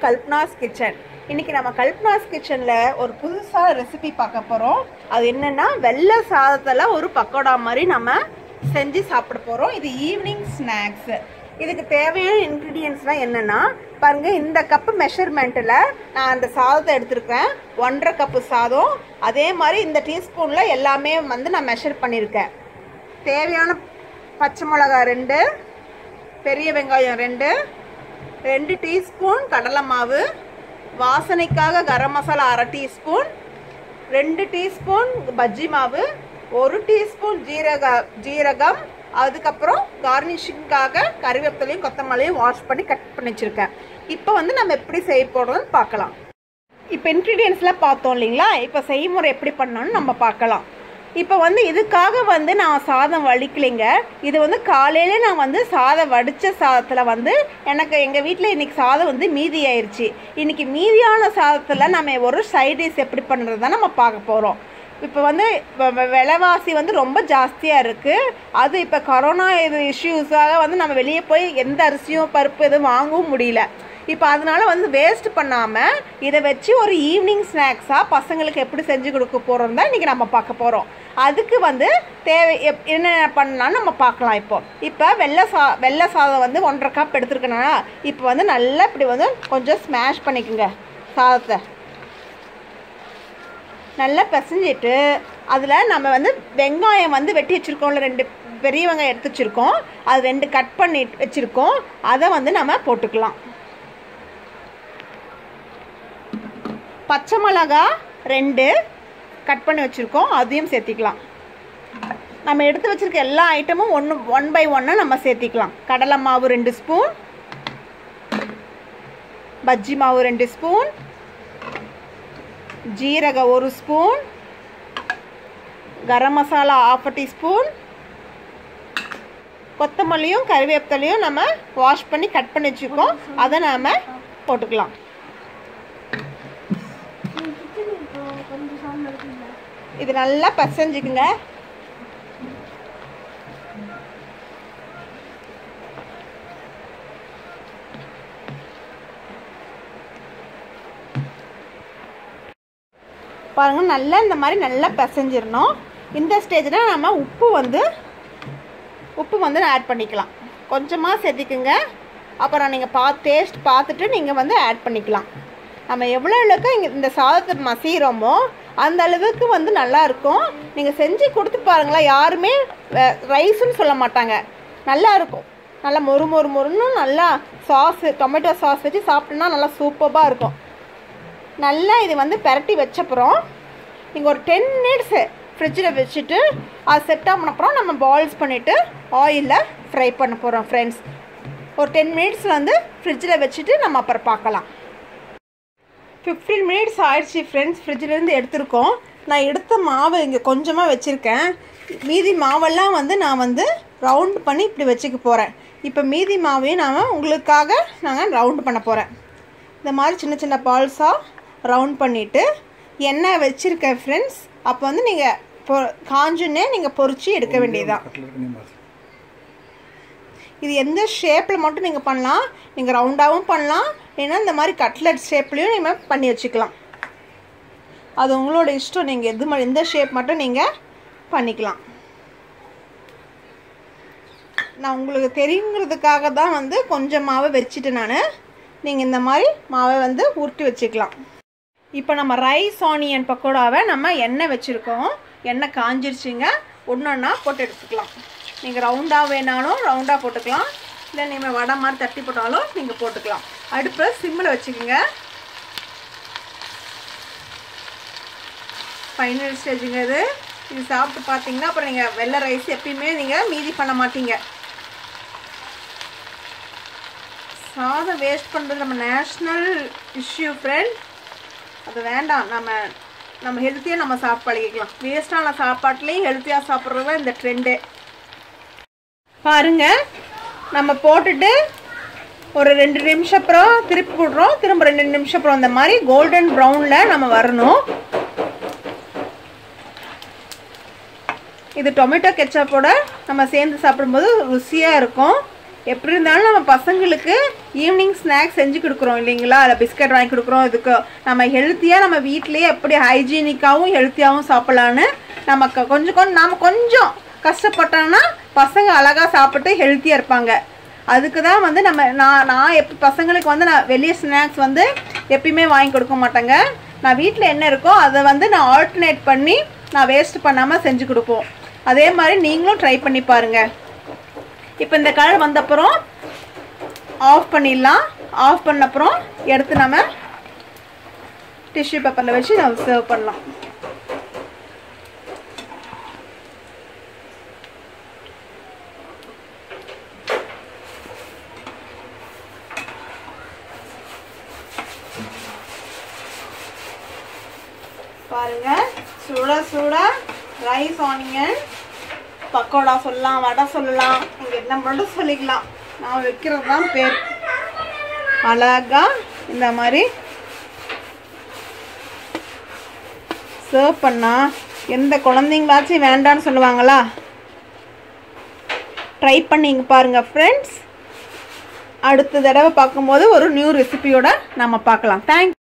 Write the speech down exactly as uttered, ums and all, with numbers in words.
Kalpana's kitchen. இன்றைக்கி நம்ம கல்பனாஸ் கிச்சனில் ஒரு புதுசாக ரெசிபி பார்க்க போகிறோம். அது என்னென்னா வெள்ளை சாதத்தில் ஒரு பக்கோடா மாதிரி நம்ம செஞ்சு சாப்பிட போகிறோம். இது ஈவினிங் ஸ்நாக்ஸு. இதுக்கு தேவையான இன்க்ரீடியன்ட்ஸ்லாம் என்னென்னா பாருங்கள், இந்த கப்பு மெஷர்மெண்ட்டில் நான் அந்த சாதத்தை எடுத்துருக்கேன். ஒன்றரை கப்பு சாதம். அதே மாதிரி இந்த டீஸ்பூனில் எல்லாமே வந்து நான் மெஷர் பண்ணியிருக்கேன். தேவையான பச்சை மிளகா ரெண்டு, பெரிய வெங்காயம் ரெண்டு, ரெண்டு டீஸ்பூன் கடலை மாவு, வாசனைக்காக கரம் மசாலா அரை டீஸ்பூன், ரெண்டு டீஸ்பூன் பஜ்ஜி மாவு, ஒரு டீஸ்பூன் ஜீரக ஜீரகம் அதுக்கப்புறம் கார்னிஷிங்காக கறிவேப்பிலையும் கொத்தமல்லியும் வாஷ் பண்ணி கட் பண்ணி வச்சுருக்கேன். இப்போ வந்து நம்ம எப்படி செய்ய போகிறோம்னு பார்க்கலாம். இப்போ இன்க்ரீடியன்ஸ்லாம் பார்த்தோம் இல்லைங்களா? இப்போ செய்முறை எப்படி பண்ணணும்னு நம்ம பார்க்கலாம். இப்போ வந்து இதுக்காக வந்து நான் சாதம் வடிக்கலைங்க. இது வந்து காலையிலே நான் வந்து சாதம் வடித்த சாதத்தில் வந்து எனக்கு எங்கள் வீட்டில் இன்றைக்கி சாதம் வந்து மீதி ஆயிடுச்சு. இன்றைக்கி மீதியான சாதத்தில் நம்ம ஒரு சைட் டிஷ் எப்படி பண்ணுறது தான் நம்ம பார்க்க போகிறோம். இப்போ வந்து விலைவாசி வந்து ரொம்ப ஜாஸ்தியாக இருக்குது. அது இப்போ கொரோனா இது இஷ்யூஸாக வந்து நம்ம வெளியே போய் எந்த அரிசியும் பருப்பு எதுவும் வாங்கவும் முடியல. இப்போ அதனால் வந்து வேஸ்ட் பண்ணாமல் இதை வச்சு ஒரு ஈவினிங் ஸ்நாக்ஸாக பசங்களுக்கு எப்படி செஞ்சு கொடுக்க போகிறோம் தான் இன்றைக்கி நம்ம பார்க்க போகிறோம். அதுக்கு வந்து தேவை எப் என்னென்ன பண்ணலான்னு நம்ம பார்க்கலாம். இப்போ இப்போ வெள்ளை சா வெள்ளை சாதம் வந்து ஒன்றரை கப் எடுத்துருக்கேன்னா இப்போ வந்து நல்லா இப்படி வந்து கொஞ்சம் ஸ்மாஷ் பண்ணிக்கோங்க. சாதத்தை நல்லா பிசைஞ்சிட்டு அதில் நம்ம வந்து வெங்காயம் வந்து வெட்டி வச்சுருக்கோம்ல, ரெண்டு பெரிய வெங்காயம் எடுத்து வச்சுருக்கோம். அது ரெண்டு கட் பண்ணி வச்சுருக்கோம். அதை வந்து நம்ம போட்டுக்கலாம். பச்சை மிளகா ரெண்டு கட் பண்ணி வச்சுருக்கோம், அதையும் சேர்த்திக்கலாம். நம்ம எடுத்து வச்சுருக்க எல்லா ஐட்டமும் ஒன்று ஒன் பை ஒன்று நம்ம சேர்த்திக்கலாம். கடலை மாவு ரெண்டு ஸ்பூன், பஜ்ஜி மாவு ரெண்டு ஸ்பூன், ஜீரகம் ஒரு spoon, garam masala half teaspoon, கொத்தமல்லியும் கறிவேப்பிலையும் நம்ம வாஷ் பண்ணி கட் பண்ணி வச்சுருக்கோம். அதை நாம் போட்டுக்கலாம். இது நல்லா பசஞ்சுக்குங்க. பாருங்க, நல்லா இந்த மாதிரி நல்லா பசஞ்சிடணும். இந்த ஸ்டேஜில் நம்ம உப்பு வந்து உப்பு வந்து ஆட் பண்ணிக்கலாம். கொஞ்சமாக சேர்த்திக்குங்க. அப்புறம் நீங்கள் பா டேஸ்ட் பார்த்துட்டு நீங்கள் வந்து ஆட் பண்ணிக்கலாம். நம்ம எவ்வளோ அளவுக்கு இங்கே இந்த சாதத்தை மசிகிறோமோ அந்த அளவுக்கு வந்து நல்லாயிருக்கும். நீங்கள் செஞ்சு கொடுத்து பாருங்களேன், யாருமே ரைஸுன்னு சொல்ல மாட்டாங்க. நல்லா இருக்கும். நல்லா மொறு மொறு மொறுன்னு நல்லா சாஸ் டொமேட்டோ சாஸ் வச்சு சாப்பிட்டோன்னா நல்லா சூப்பராக இருக்கும். நல்லா இது வந்து பெரட்டி வச்சப்புறம் நீங்கள் ஒரு டென் மினிட்ஸு ஃப்ரிட்ஜில் வச்சுட்டு அது செட் ஆனப்புறம் நம்ம பாயில்ஸ் பண்ணிவிட்டு ஆயிலில் ஃப்ரை பண்ண போகிறோம் ஃப்ரெண்ட்ஸ். ஒரு டென் மினிட்ஸ் வந்து ஃப்ரிட்ஜில் வச்சுட்டு நம்ம அப்புறம் பார்க்கலாம். ஃபிஃப்டீன் மினிட்ஸ் ஆயிடுச்சு ஃப்ரெண்ட்ஸ். ஃப்ரிட்ஜிலேருந்து எடுத்துருக்கோம். நான் எடுத்த மாவு இங்கே கொஞ்சமாக வச்சுருக்கேன். மீதி மாவெல்லாம் வந்து நான் வந்து ரவுண்ட் பண்ணி இப்படி வச்சுக்க போகிறேன். இப்போ மீதி மாவையும் நான் உங்களுக்காக நாங்கள் ரவுண்ட் பண்ண போகிறேன். இந்த மாதிரி சின்ன சின்ன பால்ஸாக ரவுண்ட் பண்ணிவிட்டு எண்ணெய் வச்சுருக்கேன் ஃப்ரெண்ட்ஸ். அப்போ வந்து நீங்கள் பொ காஞ்சுன்னே நீங்கள் பொரிச்சு எடுக்க வேண்டியதுதான். இது எந்த ஷேப்பில் மட்டும் நீங்கள் பண்ணலாம். நீங்கள் ரவுண்டாகவும் பண்ணலாம், ஏன்னா இந்த மாதிரி கட்லெட் ஷேப்லேயும் நீங்கள் பண்ணி வச்சுக்கலாம். அது உங்களோட இஷ்டம். நீங்கள் எது மாதிரி எந்த ஷேப் மட்டும் நீங்கள் பண்ணிக்கலாம். நான் உங்களுக்கு தெரியுங்கிறதுக்காக தான் வந்து கொஞ்சம் மாவை வச்சுட்டு நான் நீங்கள் இந்த மாதிரி மாவை வந்து உருட்டி வச்சுக்கலாம். இப்போ நம்ம ரைஸ் ஆனியன் பக்கோடாவை நம்ம எண்ணெய் வச்சுருக்கோம். எண்ணெய் காஞ்சிருச்சுங்க. ஒன்று ஒன்றா போட்டு எடுத்துக்கலாம். நீங்கள் ரவுண்டாக வேணாலும் ரவுண்டாக போட்டுக்கலாம், இல்லை நீங்கள் வடை மாதிரி தட்டி போட்டாலும் நீங்கள் போட்டுக்கலாம். அடுப்பை சிம்மில் வச்சுக்கோங்க. ஃபைனல் ஸ்டேஜுங்க இது. இது சாப்பிட்டு பார்த்தீங்கன்னா அப்புறம் நீங்கள் வெள்ளை ரைஸ் எப்பயுமே நீங்கள் மீதி பண்ண மாட்டீங்க. சாதம் வேஸ்ட் பண்ணுறது நம்ம நேஷ்னல் இஷ்யூ ஃப்ரெண்ட். அது வேண்டாம். நம்ம நம்ம ஹெல்த்தியாக நம்ம சாப்பிட்டு பழகிக்கலாம். வேஸ்ட்டான சாப்பாட்டுலேயும் ஹெல்த்தியாக சாப்பிட்றது இந்த ட்ரெண்டு. பாருங்கள், நம்ம போட்டுட்டு ஒரு ரெண்டு நிமிஷம் அப்புறம் திருப்பி போடுறோம். திரும்ப ரெண்டு நிமிஷம் அப்புறம் அந்த மாதிரி கோல்டன் ப்ரௌனில் நம்ம வரணும். இது டொமேட்டோ கெச்சப்போட நம்ம சேர்ந்து சாப்பிடும்போது ருசியாக இருக்கும். எப்படி இருந்தாலும் நம்ம பசங்களுக்கு ஈவினிங் ஸ்நாக்ஸ் செஞ்சு கொடுக்குறோம் இல்லைங்களா, அதில் பிஸ்கட் வாங்கி கொடுக்குறோம். இதுக்கு நம்ம ஹெல்த்தியாக நம்ம வீட்லேயே எப்படி ஹைஜீனிக்காகவும் ஹெல்த்தியாகவும் சாப்பிட்லான்னு நமக்கு கொஞ்சம் கொஞ்சம் நாம் கொஞ்சம் கஷ்டப்பட்டோம்னா பசங்க அழகாக சாப்பிட்டு ஹெல்த்தியாக இருப்பாங்க. அதுக்கு தான் வந்து நம்ம நான் நான் எப்போ பசங்களுக்கு வந்து நான் வெளியே ஸ்நாக்ஸ் வந்து எப்பயுமே வாங்கி கொடுக்க மாட்டேங்க. நான் வீட்டில் என்ன இருக்கோ அதை வந்து நான் ஆல்டர்னேட் பண்ணி நான் வேஸ்ட் பண்ணாமல் செஞ்சு கொடுப்போம். அதே மாதிரி நீங்களும் ட்ரை பண்ணி பாருங்கள். இப்போ இந்த கலர் வந்தப்புறம் ஆஃப் பண்ணிடலாம். ஆஃப் பண்ண அப்புறம் எடுத்து நம்ம டிஷ்யூ பேப்பரில் வச்சு நம்ம சர்வ் பண்ணலாம். பாருங்க, சுட சுட ரைஸ் ஆனியன் பக்கோடா சொல்லலாம், வடை சொல்லலாம், இங்கே என்ன மட்டும் சொல்லிக்கலாம். நான் வைக்கிறது தான் பேர். அழகா இந்த மாதிரி சர்வ் பண்ணால் எந்த குழந்தைங்களாச்சும் வேண்டான்னு சொல்லுவாங்களா? ட்ரை பண்ணிங்க பாருங்கள் ஃப்ரெண்ட்ஸ். அடுத்த தடவை பார்க்கும்போது ஒரு நியூ ரெசிபியோட நம்ம பார்க்கலாம். தேங்க்ஸ்.